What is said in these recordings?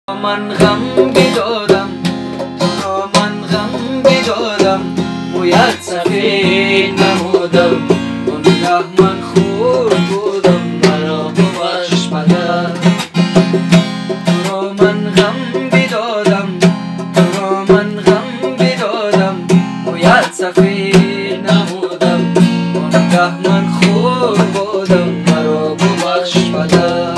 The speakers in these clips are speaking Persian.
من غم بدادم تو را من غم بدادم مویت سفید نمودم اونگه من خور بودم مرا ببخش پدر تو را من غم بدادم تو را من غم بدادم مویت سفید نمودم اونگه من خور بودم مرا ببخش پدر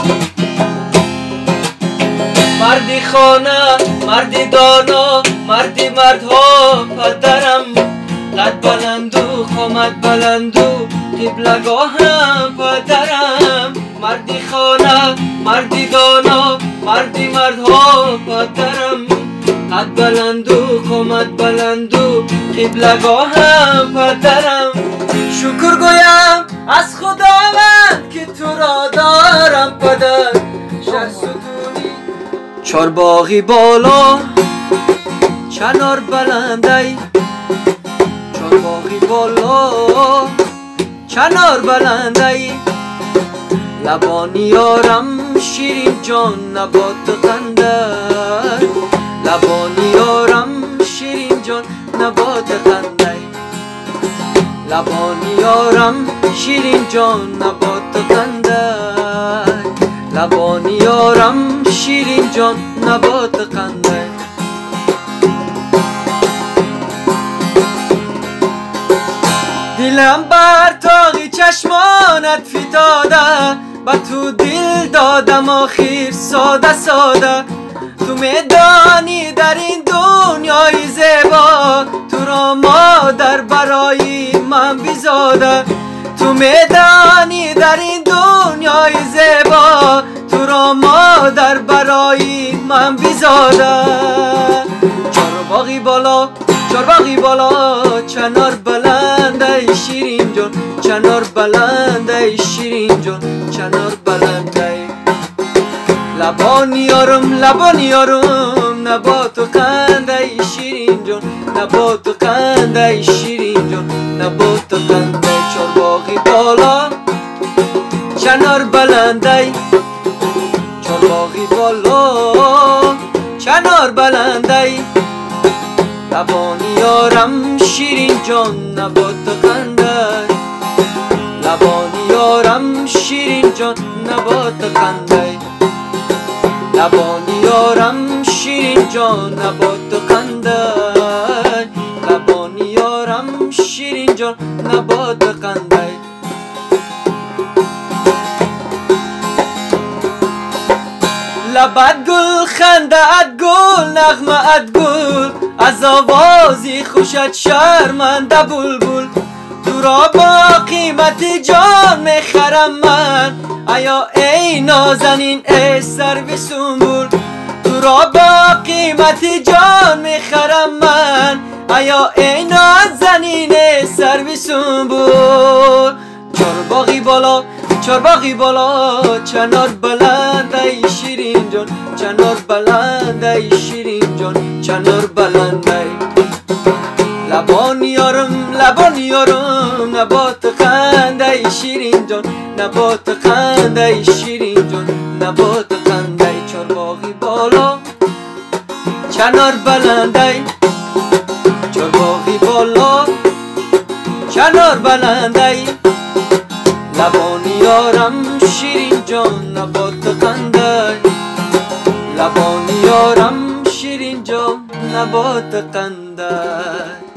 مردی خانه مردی دانا مردی مردها پدرم قد بلند و قامت بلند و قبلگاهم پدرم مردی خانه مردی دانا مردی مردها پدرم قد بلند و قامت بلند و قبلگاهم پدرم شکر گویم از خداوند که تو را دارم پدر شهرستونی چارباغی بالا چنار بلندی چارباغی بالا چنار بلندی لبانی یارم شیرین جان نبات قندی لبانی یارم شیرین جان نبات قندی لبانی یارم شیرین جان نبات قندی لبانی یارم شیرین جان نبات قندی دلم بر تاقی چشمانت فتاده با تو دل دادم آخر ساده ساده تو میدانی در این دنیای زیبا تو را مادر برای من بزاده تو میدانی در این دنیای زیبا تو را مادر برای من بزاده چارباغی بالا چارباغی بالا چنار بلند ای شیرین جان چنار بلند ای شیرین جان چنار بلند ای لبانی یارم نبات و قند ای شیرین جان نبات و قند ای شیرین جان نبات و قند ای چارباغی بالا چنار بلند ای چارباغی بالا چنار بلند ای لبانی یارم شیرین جان نبات قندی لبانی یارم شیرین جان نبات قندی لبانی یارم شیرین جان نبات قندی لبانی یارم شیرین جان نبات قندی لبت گل خنده‌ات گل نغمه‌ات گل از آوازی خوشت شرمنده بلبل تو را با قیمت جان میخرم من ایا ای نازنین ای سرو سنبل تو را با قیمت جان میخرم من ایا ای نازنین ای سرو سنبل چارباغی بالا چارباغی بالا چنار بلند ای شیرین جان چنار بلند ای شیرین جان چنار بلند ای لبانی یارم نبات قند ای شیرین جان نبات قند ای شیرین جان نبات قند ای چارباغی بالا چنار بلند ای چارباغی بالا چنار بلند ای لبانی یارم شیرین جان نبات قندی لبانی یارم شیرین جان نبات قندی